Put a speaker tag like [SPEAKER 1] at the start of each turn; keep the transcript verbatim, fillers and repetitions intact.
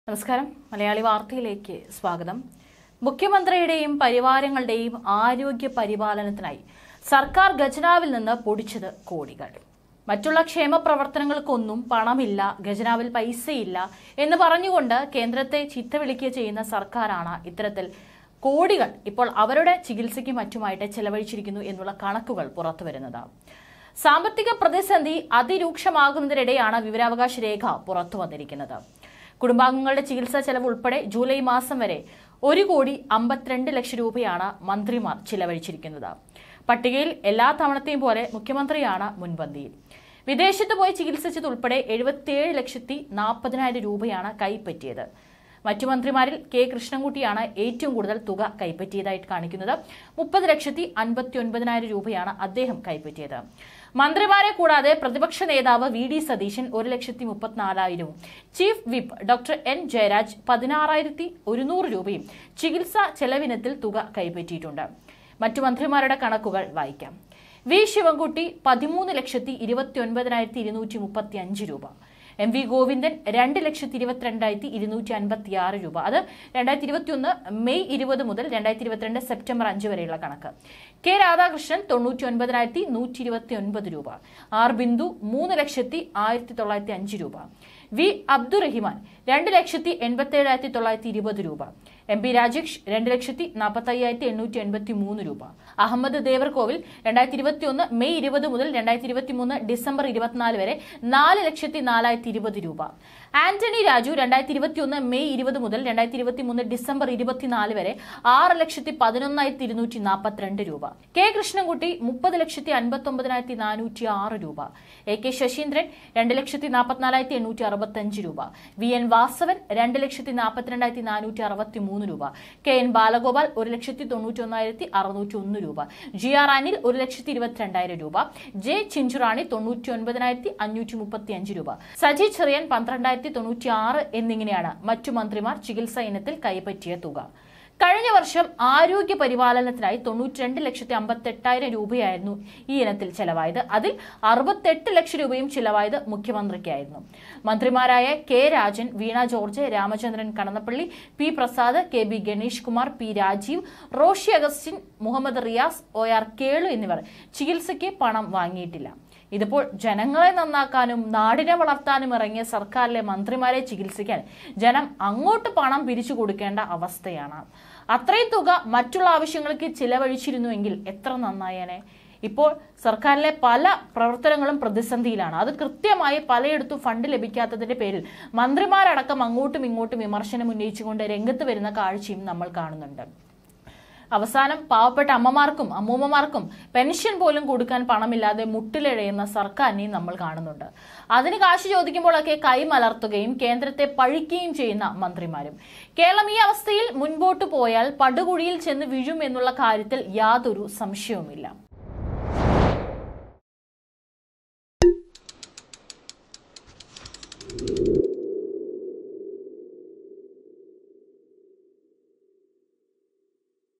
[SPEAKER 1] നമസ്കാരം മലയാളി വാർത്തയിലേക്ക് സ്വാഗതം. മുഖ്യമന്ത്രിയുടെയും പരിവാരങ്ങളുടെയും ആരോഗ്യ പരിപാലനത്തിനായി സർക്കാർ ഖജനാവിൽ നിന്ന് പൊടിച്ചത് കോടികൾ. മറ്റുള്ള ക്ഷേമ പ്രവർത്തനങ്ങൾക്കൊന്നും പണമില്ല, ഖജനാവിൽ പൈസയില്ല എന്ന് പറഞ്ഞുകൊണ്ട് കേന്ദ്രത്തെ ചീത്തവിളിക്കുക ചെയ്യുന്ന സർക്കാരാണ് ഇത്തരത്തിൽ കോടികൾ ഇപ്പോൾ അവരുടെ ചികിത്സയ്ക്ക് മറ്റുമായിട്ട് ചെലവഴിച്ചിരിക്കുന്നു എന്നുള്ള കണക്കുകൾ പുറത്തുവരുന്നത്. സാമ്പത്തിക പ്രതിസന്ധി അതിരൂക്ഷമാകുന്നതിനിടെയാണ് വിവരാവകാശ രേഖ പുറത്തു വന്നിരിക്കുന്നത്. കുടുംബാംഗങ്ങളുടെ ചികിത്സാ ചെലവ് ഉൾപ്പെടെ ജൂലൈ മാസം വരെ ഒരു കോടി അമ്പത്തിരണ്ട് ലക്ഷം രൂപയാണ് മന്ത്രിമാർ ചിലവഴിച്ചിരിക്കുന്നത്. പട്ടികയിൽ എല്ലാ തവണത്തെയും പോലെ മുഖ്യമന്ത്രിയാണ് മുൻപന്തിയിൽ. വിദേശത്ത് പോയി ചികിത്സിച്ചതുൾപ്പെടെ എഴുപത്തിയേഴ് ലക്ഷത്തി നാൽപ്പതിനായിരം രൂപയാണ് കൈപ്പറ്റിയത്. മറ്റു മന്ത്രിമാരിൽ കെ കൃഷ്ണൻകുട്ടിയാണ് ഏറ്റവും കൂടുതൽ തുക കൈപ്പറ്റിയതായിട്ട് കാണിക്കുന്നത്. മുപ്പത് ലക്ഷത്തി അൻപത്തി ഒൻപതിനായിരം രൂപയാണ് അദ്ദേഹം കൈപ്പറ്റിയത്. മന്ത്രിമാരെ കൂടാതെ പ്രതിപക്ഷ നേതാവ് വി ഡി സതീശൻ ഒരു ലക്ഷത്തി മുപ്പത്തിനാലായിരവും chief whip doctor N Jayaraj പതിനാറായിരത്തി ഒരുന്നൂറ് രൂപയും ചികിത്സാ ചെലവിനത്തിൽ തുക കൈപ്പറ്റിയിട്ടുണ്ട്. മറ്റു മന്ത്രിമാരുടെ കണക്കുകൾ വായിക്കാം. വി ശിവൻകുട്ടി പതിമൂന്ന് ലക്ഷത്തി ഇരുപത്തി ഒൻപതിനായിരത്തി ഇരുന്നൂറ്റി മുപ്പത്തി അഞ്ച് രൂപ. എം വി ഗോവിന്ദൻ രണ്ട് ലക്ഷത്തി ഇരുപത്തിരണ്ടായിരത്തി ഇരുന്നൂറ്റി അൻപത്തി ആറ് രൂപ. അത് രണ്ടായിരത്തി ഇരുപത്തി ഒന്ന് മെയ് ഇരുപത് മുതൽ രണ്ടായിരത്തി ഇരുപത്തിരണ്ട് സെപ്റ്റംബർ അഞ്ച് വരെയുള്ള കണക്ക്. കെ രാധാകൃഷ്ണൻ തൊണ്ണൂറ്റി ഒൻപതിനായിരത്തി നൂറ്റി ഇരുപത്തി ഒൻപത് രൂപ. ആർ ബിന്ദു മൂന്ന് ലക്ഷത്തി ആയിരത്തി തൊള്ളായിരത്തി അഞ്ച് രൂപ. വി അബ്ദുറഹിമാൻ രണ്ട് ലക്ഷത്തി എൺപത്തി ഏഴായിരത്തി തൊള്ളായിരത്തി ഇരുപത് രൂപ. എം പി രാജേഷ് രണ്ട് ലക്ഷത്തി നാൽപ്പത്തി അയ്യായിരത്തി എണ്ണൂറ്റി എൺപത്തി മൂന്ന് രൂപ. അഹമ്മദ് ദേവർകോവിൽ രണ്ടായിരത്തി ഇരുപത്തി ഒന്ന് മെയ് ഇരുപത് മുതൽ രണ്ടായിരത്തി ഇരുപത്തി മൂന്ന് ഡിസംബർ ഇരുപത്തിനാല് വരെ നാല് ലക്ഷത്തി നാലായിരത്തി ഇരുപത് രൂപ. ആന്റണി രാജു രണ്ടായിരത്തി ഇരുപത്തി ഒന്ന് മെയ് ഇരുപത് മുതൽ രണ്ടായിരത്തി ഇരുപത്തി മൂന്ന് ഡിസംബർ ഇരുപത്തിനാല് വരെ ആറ് ലക്ഷത്തി പതിനൊന്നായിരത്തി ഇരുന്നൂറ്റി നാൽപ്പത്തിരണ്ട് രൂപ. കെ കൃഷ്ണൻകുട്ടി മുപ്പത് ലക്ഷത്തി അൻപത്തി ഒമ്പതിനായിരത്തി നാനൂറ്റി ആറ് രൂപ. എ കെ ശശീന്ദ്രൻ രണ്ട് ലക്ഷത്തി നാൽപ്പത്തിനാലായിരത്തി എണ്ണൂറ്റി അറുപത്തഞ്ച് രൂപ. വി എൻ വാസവൻ രണ്ട് ലക്ഷത്തി നാൽപ്പത്തിരണ്ടായിരത്തി നാനൂറ്റി അറുപത്തി മൂന്ന് രൂപ. കെ എൻ ബാലഗോപാൽ ഒരു ലക്ഷത്തി തൊണ്ണൂറ്റി ഒന്നായിരത്തി അറുന്നൂറ്റി ഒന്ന് രൂപ. ജി ആർ അനിൽ ഒരു ലക്ഷത്തി ഇരുപത്തിരണ്ടായിരം രൂപ. ജെ ചിഞ്ചുറാണി തൊണ്ണൂറ്റി ഒൻപതിനായിരത്തി അഞ്ഞൂറ്റി മുപ്പത്തി അഞ്ച് രൂപ. സജി ചെറിയാൻ പന്ത്രണ്ടായിരത്തി തൊണ്ണൂറ്റി ആറ് എന്നിങ്ങനെയാണ് മറ്റു മന്ത്രിമാർ ചികിത്സാ ഇനത്തിൽ കൈപ്പറ്റിയ തുക. കഴിഞ്ഞ വർഷം ആരോഗ്യ പരിപാലനത്തിനായി തൊണ്ണൂറ്റി രണ്ട് ലക്ഷത്തി അമ്പത്തി എട്ടായിരം രൂപയായിരുന്നു ഈ ഇനത്തിൽ ചെലവായത്. അതിൽ അറുപത്തെട്ട് ലക്ഷം രൂപയും ചിലവായത് മുഖ്യമന്ത്രിക്കായിരുന്നു. മന്ത്രിമാരായ K Rajan, Veena George, Ramachandran Kadannappally, P Prasad, K B Ganesh Kumar, P Rajeev, Roshy Augustine, Muhammad Riyas, O R Kelu എന്നിവർ ചികിത്സയ്ക്ക് പണം വാങ്ങിയിട്ടില്ല. ഇതിപ്പോൾ ജനങ്ങളെ നന്നാക്കാനും നാടിനെ വളർത്താനും ഇറങ്ങിയ സർക്കാരിലെ മന്ത്രിമാരെ ചികിത്സിക്കാൻ ജനം അങ്ങോട്ട് പണം പിരിച്ചു കൊടുക്കേണ്ട അവസ്ഥയാണ്. അത്രയും തുക മറ്റുള്ള ആവശ്യങ്ങൾക്ക് ചിലവഴിച്ചിരുന്നുവെങ്കിൽ എത്ര നന്നായേനെ. ഇപ്പോൾ സർക്കാരിലെ പല പ്രവർത്തനങ്ങളും പ്രതിസന്ധിയിലാണ്. അത് കൃത്യമായി പലയിടത്തും ഫണ്ട് ലഭിക്കാത്തതിന്റെ പേരിൽ മന്ത്രിമാരടക്കം അങ്ങോട്ടും ഇങ്ങോട്ടും വിമർശനം ഉന്നയിച്ചുകൊണ്ട് രംഗത്ത് വരുന്ന കാഴ്ചയും നമ്മൾ കാണുന്നുണ്ട്. അവസാനം പാവപ്പെട്ട അമ്മമാർക്കും അമ്മൂമ്മമാർക്കും പെൻഷൻ പോലും കൊടുക്കാൻ പണമില്ലാതെ മുട്ടിലിഴയുന്ന സർക്കാരിനെയും നമ്മൾ കാണുന്നുണ്ട്. അതിന് കാശ് ചോദിക്കുമ്പോഴൊക്കെ കൈമലർത്തുകയും കേന്ദ്രത്തെ പഴിക്കുകയും ചെയ്യുന്ന മന്ത്രിമാരും. കേരളം ഈ അവസ്ഥയിൽ മുൻപോട്ട് പോയാൽ പടുകുഴിയിൽ ചെന്ന് വീഴും എന്നുള്ള കാര്യത്തിൽ യാതൊരു സംശയവുമില്ല.